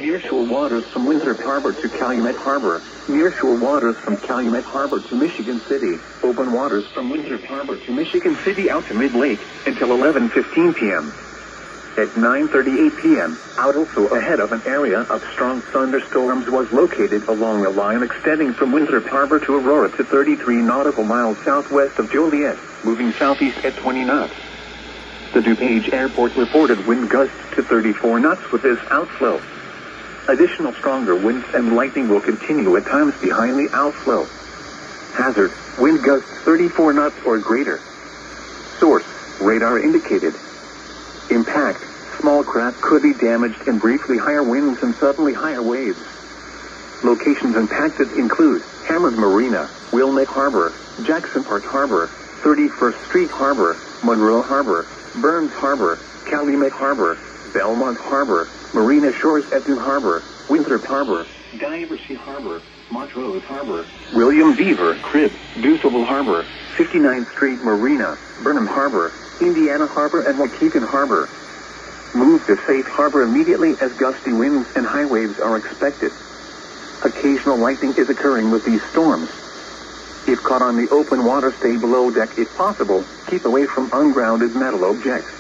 Nearshore waters from Winthrop Harbor to Calumet Harbor. Nearshore waters from Calumet Harbor to Michigan City. Open waters from Winthrop Harbor to Michigan City out to Mid-Lake until 11:15 p.m. At 9:38 p.m., out also ahead of an area of strong thunderstorms was located along a line extending from Winthrop Harbor to Aurora to 33 nautical miles southwest of Joliet, moving southeast at 20 knots. The DuPage Airport reported wind gusts to 34 knots with this outflow. Additional stronger winds and lightning will continue at times behind the outflow. Hazard, wind gusts 34 knots or greater. Source, radar indicated. Impact, small craft could be damaged and briefly higher winds and suddenly higher waves. Locations impacted include Hammond Marina, Wilmette Harbor, Jackson Park Harbor, 31st Street Harbor, Monroe Harbor, Burns Harbor, Calumet Harbor, Belmont Harbor, Marina Shores at New Harbor, Winthrop Harbor, Diversey Harbor, Montrose Harbor, William Beaver Crib, Deuceville Harbor, 59th Street Marina, Burnham Harbor, Indiana Harbor and Waukegan Harbor. Move to safe harbor immediately as gusty winds and high waves are expected. Occasional lightning is occurring with these storms. If caught on the open water, stay below deck if possible. Keep away from ungrounded metal objects.